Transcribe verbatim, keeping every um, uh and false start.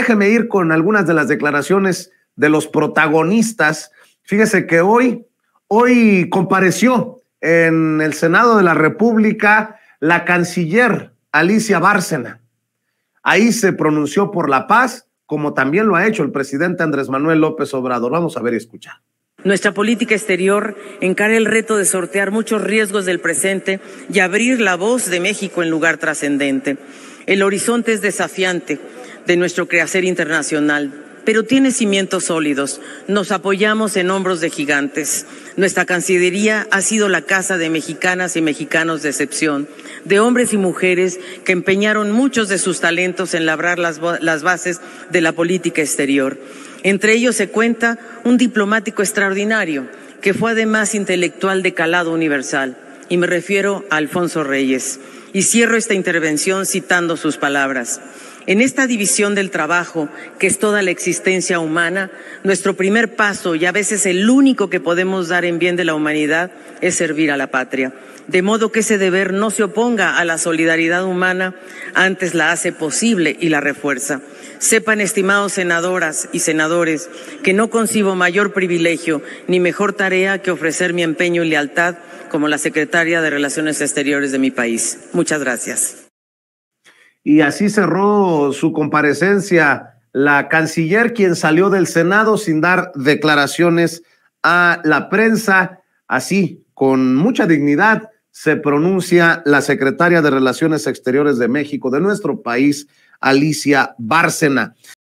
déjeme ir con algunas de las declaraciones de los protagonistas. Fíjese que hoy, hoy compareció en el Senado de la República la canciller Alicia Bárcena. Ahí se pronunció por la paz, como también lo ha hecho el presidente Andrés Manuel López Obrador. Vamos a ver y escuchar. Nuestra política exterior encara el reto de sortear muchos riesgos del presente y abrir la voz de México en lugar trascendente. El horizonte es desafiante de nuestro quehacer internacional, pero tiene cimientos sólidos. Nos apoyamos en hombros de gigantes. Nuestra Cancillería ha sido la casa de mexicanas y mexicanos de excepción, de hombres y mujeres que empeñaron muchos de sus talentos en labrar las, las bases de la política exterior. Entre ellos se cuenta un diplomático extraordinario, que fue además intelectual de calado universal, y me refiero a Alfonso Reyes. Y cierro esta intervención citando sus palabras. En esta división del trabajo, que es toda la existencia humana, nuestro primer paso, y a veces el único que podemos dar en bien de la humanidad, es servir a la patria. De modo que ese deber no se oponga a la solidaridad humana, antes la hace posible y la refuerza. Sepan, estimados senadoras y senadores, que no concibo mayor privilegio ni mejor tarea que ofrecer mi empeño y lealtad como la secretaria de Relaciones Exteriores de mi país. Muchas gracias. Y así cerró su comparecencia la canciller, quien salió del Senado sin dar declaraciones a la prensa. Así, con mucha dignidad, se pronuncia la secretaria de Relaciones Exteriores de México, de nuestro país, Alicia Bárcena.